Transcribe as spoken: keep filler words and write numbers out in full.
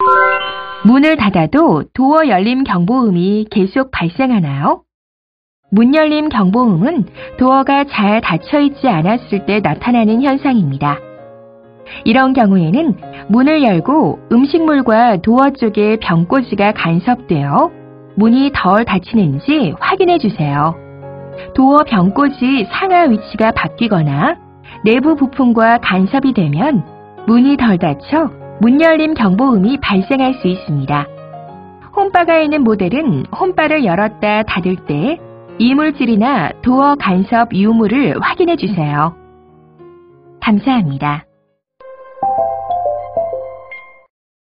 문을 닫아도 도어 열림 경보음이 계속 발생하나요? 문 열림 경보음은 도어가 잘 닫혀있지 않았을 때 나타나는 현상입니다. 이런 경우에는 문을 열고 음식물과 도어 쪽에 병꽂이가 간섭되어 문이 덜 닫히는지 확인해 주세요. 도어 병꽂이 상하 위치가 바뀌거나 내부 부품과 간섭이 되면 문이 덜 닫혀 문 열림 경보음이 발생할 수 있습니다. 홈바가 있는 모델은 홈바를 열었다 닫을 때 이물질이나 도어 간섭 유무를 확인해 주세요. 감사합니다.